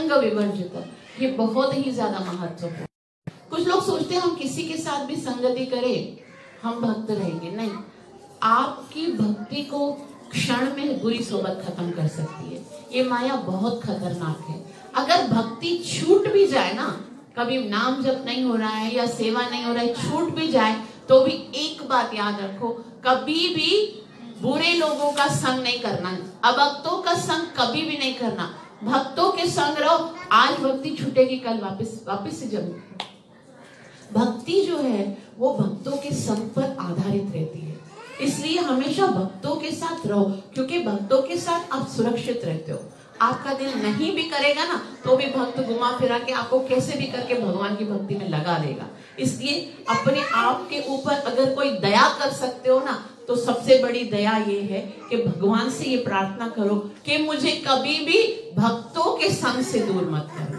संग विवर्जित, ये बहुत ही ज्यादा महत्वपूर्ण। कुछ लोग सोचते हैं हम किसी के साथ भी संगति करें हम भक्त रहेंगे, नहीं। आपकी भक्ति को क्षण में बुरी सोबत खत्म कर सकती है। ये माया बहुत खतरनाक है। अगर भक्ति छूट भी जाए ना, कभी नाम जप नहीं हो रहा है या सेवा नहीं हो रहा है, छूट भी जाए तो भी एक बात याद रखो, कभी भी बुरे लोगों का संग नहीं करना, अभक्तों का संग कभी भी नहीं करना। भक्तों के संग रहो। आज भक्ति छूटेगी, कल वापस से जरूर। भक्ति जो है वो भक्तों के संग पर आधारित रहती है, इसलिए हमेशा भक्तों के साथ रहो, क्योंकि भक्तों के साथ आप सुरक्षित रहते हो। आपका दिल नहीं भी करेगा ना तो भी भक्त घुमा फिरा के आपको कैसे भी करके भगवान की भक्ति में लगा देगा। इसलिए अपने आप के ऊपर अगर कोई दया कर सकते हो ना, तो सबसे बड़ी दया ये है कि भगवान से ये प्रार्थना करो कि मुझे कभी भी भक्तों के संग से दूर मत करो।